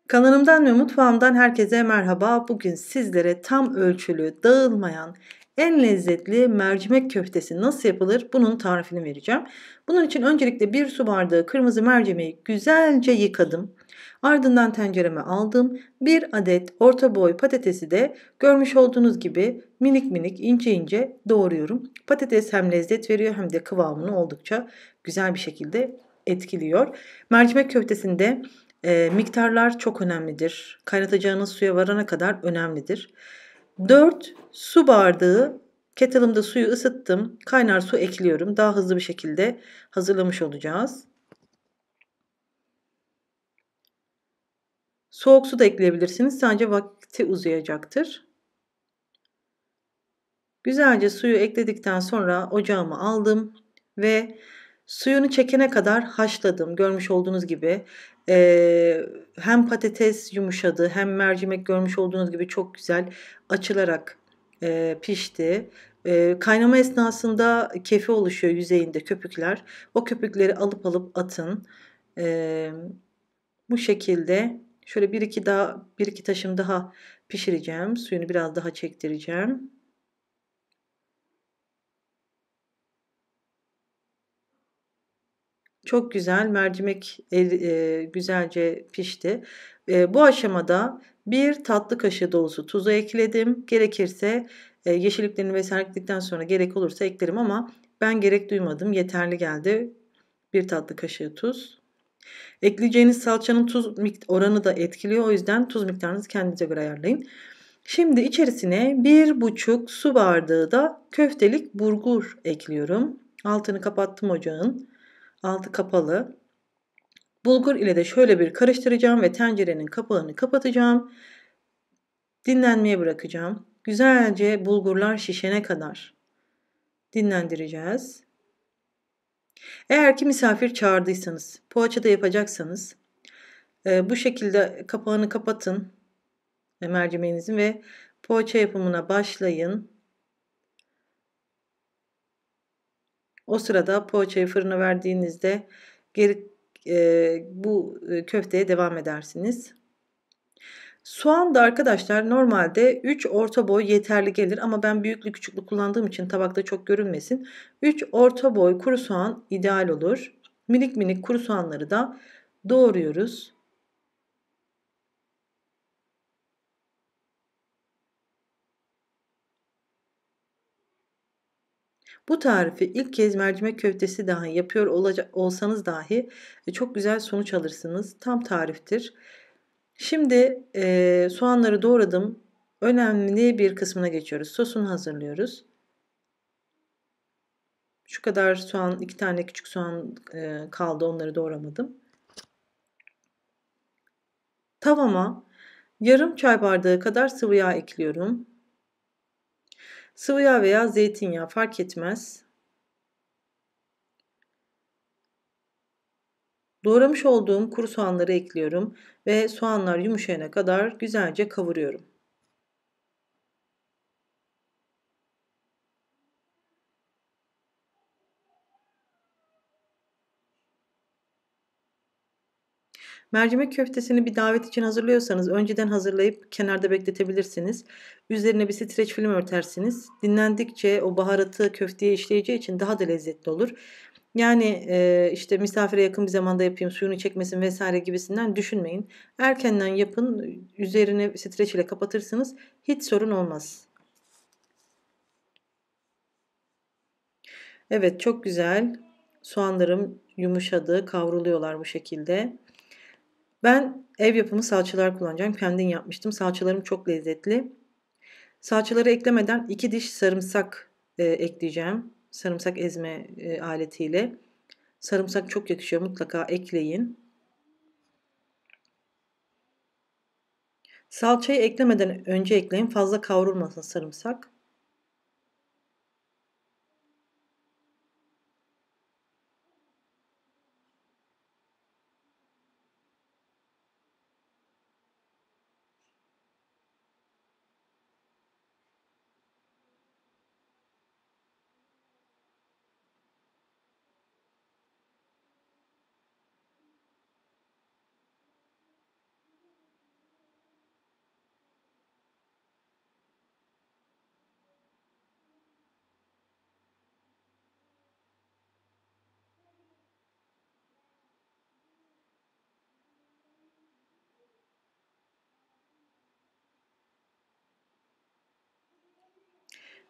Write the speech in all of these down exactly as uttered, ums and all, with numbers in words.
Kanalımdan ve mutfağımdan herkese merhaba. Bugün sizlere tam ölçülü, dağılmayan, en lezzetli mercimek köftesi nasıl yapılır bunun tarifini vereceğim. Bunun için öncelikle bir su bardağı kırmızı mercimeği güzelce yıkadım. Ardından tencereme aldım. Bir adet orta boy patatesi de görmüş olduğunuz gibi minik minik ince ince doğruyorum. Patates hem lezzet veriyor hem de kıvamını oldukça güzel bir şekilde etkiliyor. Mercimek köftesinde e, miktarlar çok önemlidir. Kaynatacağınız suya varana kadar önemlidir. dört su bardağı kettle'ımda suyu ısıttım. Kaynar su ekliyorum. Daha hızlı bir şekilde hazırlamış olacağız. Soğuk su da ekleyebilirsiniz. Sadece vakti uzayacaktır. Güzelce suyu ekledikten sonra ocağıma aldım ve suyunu çekene kadar haşladım. Görmüş olduğunuz gibi e, hem patates yumuşadı hem mercimek görmüş olduğunuz gibi çok güzel açılarak e, pişti. E, kaynama esnasında kefi oluşuyor yüzeyinde köpükler. O köpükleri alıp alıp atın. E, Bu şekilde şöyle bir iki daha bir iki taşım daha pişireceğim. Suyunu biraz daha çektireceğim. Çok güzel mercimek e, güzelce pişti. E, bu aşamada bir tatlı kaşığı dolusu tuzu ekledim. Gerekirse e, yeşilliklerini vesaire ekledikten sonra gerek olursa eklerim ama ben gerek duymadım. Yeterli geldi. Bir tatlı kaşığı tuz. Ekleyeceğiniz salçanın tuz oranı da etkiliyor. O yüzden tuz miktarınızı kendinize göre ayarlayın. Şimdi içerisine bir buçuk su bardağı da köftelik bulgur ekliyorum. Altını kapattım ocağın. Altı kapalı. Bulgur ile de şöyle bir karıştıracağım ve tencerenin kapağını kapatacağım. Dinlenmeye bırakacağım. Güzelce bulgurlar şişene kadar dinlendireceğiz. Eğer ki misafir çağırdıysanız, poğaça da yapacaksanız e, bu şekilde kapağını kapatın e, mercimeğinizin ve poğaça yapımına başlayın. O sırada poğaçayı fırına verdiğinizde geri e, bu e, köfteye devam edersiniz. Soğan da arkadaşlar normalde üç orta boy yeterli gelir ama ben büyüklü küçüklü kullandığım için tabakta çok görünmesin. üç orta boy kuru soğan ideal olur. Minik minik kuru soğanları da doğruyoruz. Bu tarifi ilk kez mercimek köftesi dahi yapıyor olacak olsanız dahi e, çok güzel sonuç alırsınız. Tam tariftir. Şimdi e, soğanları doğradım. Önemli bir kısmına geçiyoruz. Sosunu hazırlıyoruz. Şu kadar soğan, iki tane küçük soğan e, kaldı. Onları doğramadım. Tavama yarım çay bardağı kadar sıvı yağ ekliyorum. Sıvı yağ veya zeytinyağı fark etmez. Doğramış olduğum kuru soğanları ekliyorum ve soğanlar yumuşayana kadar güzelce kavuruyorum. Mercimek köftesini bir davet için hazırlıyorsanız önceden hazırlayıp kenarda bekletebilirsiniz. Üzerine bir streç film örtersiniz. Dinlendikçe o baharatı köfteye işleyeceği için daha da lezzetli olur. Yani e, işte misafire yakın bir zamanda yapayım suyunu çekmesin vesaire gibisinden düşünmeyin. Erkenden yapın, üzerine streç ile kapatırsınız. Hiç sorun olmaz. Evet, çok güzel. Soğanlarım yumuşadı, kavruluyorlar bu şekilde. Ben ev yapımı salçalar kullanacağım. Kendim yapmıştım. Salçalarım çok lezzetli. Salçaları eklemeden iki diş sarımsak e, ekleyeceğim. Sarımsak ezme e, aletiyle. Sarımsak çok yakışıyor. Mutlaka ekleyin. Salçayı eklemeden önce ekleyin. Fazla kavrulmasın sarımsak.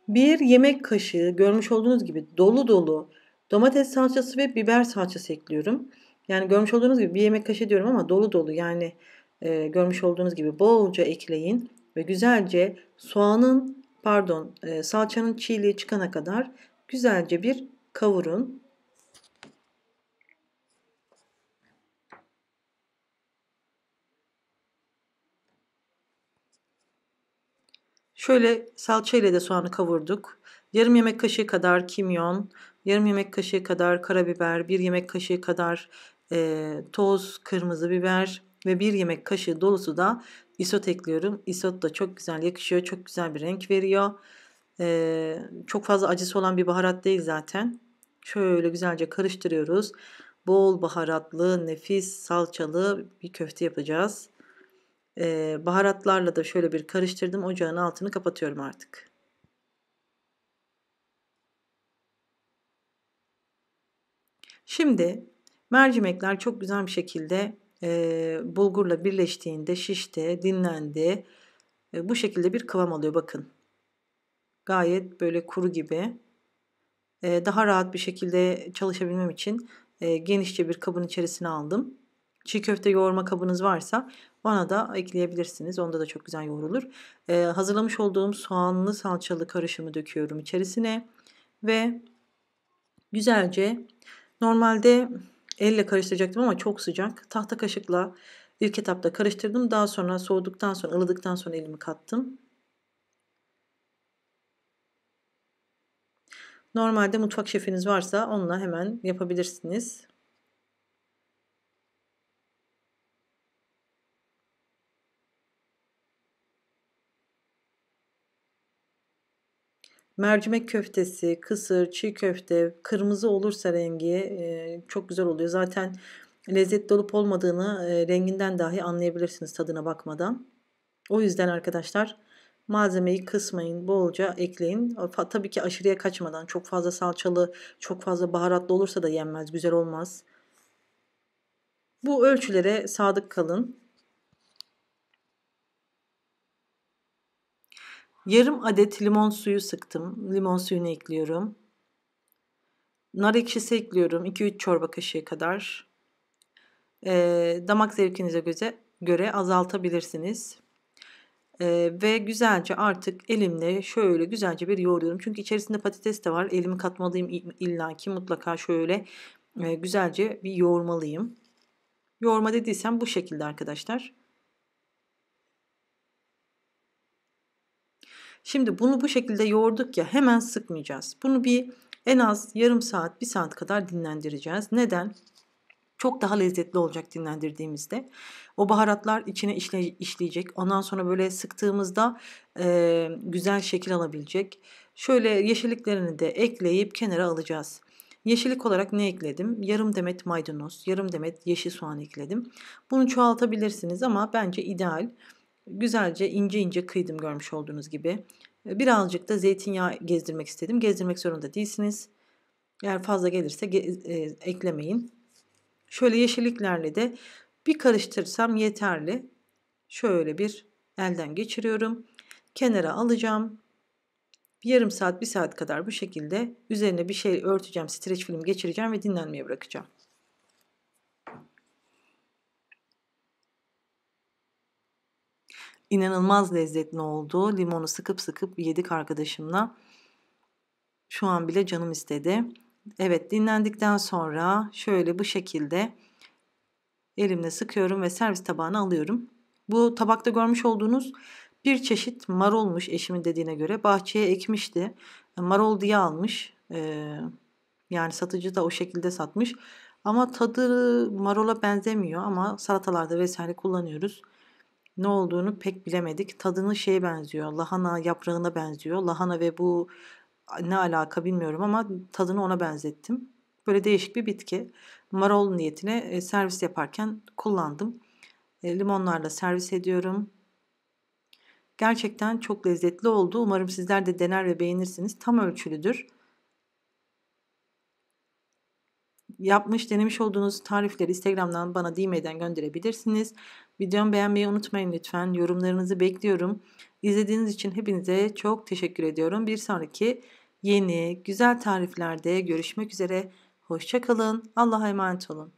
bir yemek kaşığı görmüş olduğunuz gibi dolu dolu domates salçası ve biber salçası ekliyorum. Yani görmüş olduğunuz gibi bir yemek kaşığı diyorum ama dolu dolu, yani e, görmüş olduğunuz gibi bolca ekleyin ve güzelce soğanın pardon e, salçanın çiğliği çıkana kadar güzelce bir kavurun. Şöyle salça ile de soğanı kavurduk. Yarım yemek kaşığı kadar kimyon, yarım yemek kaşığı kadar karabiber, bir yemek kaşığı kadar e, toz kırmızı biber ve bir yemek kaşığı dolusu da isot ekliyorum. Isot da çok güzel yakışıyor, çok güzel bir renk veriyor. E, çok fazla acısı olan bir baharat değil zaten. Şöyle güzelce karıştırıyoruz. Bol baharatlı, nefis salçalı bir köfte yapacağız. Ee, baharatlarla da şöyle bir karıştırdım. Ocağın altını kapatıyorum artık. Şimdi mercimekler çok güzel bir şekilde e, bulgurla birleştiğinde şişti, dinlendi. E, bu şekilde bir kıvam alıyor bakın. Gayet böyle kuru gibi. E, daha rahat bir şekilde çalışabilmem için e, genişçe bir kabın içerisine aldım. Çiğ köfte yoğurma kabınız varsa ona da ekleyebilirsiniz. Onda da çok güzel yoğrulur. E, hazırlamış olduğum soğanlı salçalı karışımı döküyorum içerisine ve güzelce, normalde elle karıştıracaktım ama çok sıcak. Tahta kaşıkla ilk etapta karıştırdım. Daha sonra soğuduktan sonra, ılıdıktan sonra elimi kattım. Normalde mutfak şefiniz varsa onunla hemen yapabilirsiniz. Mercimek köftesi, kısır, çiğ köfte, kırmızı olursa rengi e, çok güzel oluyor. Zaten lezzetli olup olmadığını e, renginden dahi anlayabilirsiniz tadına bakmadan. O yüzden arkadaşlar malzemeyi kısmayın, bolca ekleyin. Fa- Tabii ki aşırıya kaçmadan, çok fazla salçalı, çok fazla baharatlı olursa da yenmez, güzel olmaz. Bu ölçülere sadık kalın. Yarım adet limon suyu sıktım. Limon suyunu ekliyorum. Nar ekşisi ekliyorum. iki üç çorba kaşığı kadar. Ee, damak zevkinize göre, göre azaltabilirsiniz. Ee, ve güzelce artık elimle şöyle güzelce bir yoğuruyorum. Çünkü içerisinde patates de var. Elimi katmalıyım illaki, mutlaka şöyle e, güzelce bir yoğurmalıyım. Yoğurma dediysem bu şekilde arkadaşlar. Şimdi bunu bu şekilde yoğurduk ya, hemen sıkmayacağız. Bunu bir en az yarım saat, bir saat kadar dinlendireceğiz. Neden? Çok daha lezzetli olacak dinlendirdiğimizde. O baharatlar içine işle, işleyecek. Ondan sonra böyle sıktığımızda e, güzel şekil alabilecek. Şöyle yeşilliklerini de ekleyip kenara alacağız. Yeşillik olarak ne ekledim? Yarım demet maydanoz, yarım demet yeşil soğan ekledim. Bunu çoğaltabilirsiniz ama bence ideal. Güzelce ince ince kıydım görmüş olduğunuz gibi. Birazcık da zeytinyağı gezdirmek istedim. Gezdirmek zorunda değilsiniz. Eğer fazla gelirse e, eklemeyin. Şöyle yeşilliklerle de bir karıştırsam yeterli. Şöyle bir elden geçiriyorum. Kenara alacağım. Bir yarım saat, bir saat kadar bu şekilde üzerine bir şey örteceğim, streç film geçireceğim ve dinlenmeye bırakacağım. İnanılmaz lezzetli oldu. Limonu sıkıp sıkıp yedik arkadaşımla. Şu an bile canım istedi. Evet, dinlendikten sonra şöyle bu şekilde elimle sıkıyorum ve servis tabağına alıyorum. Bu tabakta görmüş olduğunuz bir çeşit marolmuş, eşimin dediğine göre. Bahçeye ekmişti. Marol diye almış. Ee, yani satıcı da o şekilde satmış. Ama tadı marola benzemiyor ama salatalarda vesaire kullanıyoruz. Ne olduğunu pek bilemedik. Tadını şeye benziyor. Lahana yaprağına benziyor. Lahana ve bu ne alaka bilmiyorum ama tadını ona benzettim. Böyle değişik bir bitki. Marol niyetine e, servis yaparken kullandım. E, limonlarla servis ediyorum. Gerçekten çok lezzetli oldu. Umarım sizler de dener ve beğenirsiniz. Tam ölçülüdür. yapmış, denemiş olduğunuz tarifleri Instagram'dan bana D M'den gönderebilirsiniz. Videomu beğenmeyi unutmayın lütfen. Yorumlarınızı bekliyorum. İzlediğiniz için hepinize çok teşekkür ediyorum. Bir sonraki yeni güzel tariflerde görüşmek üzere. Hoşça kalın. Allah'a emanet olun.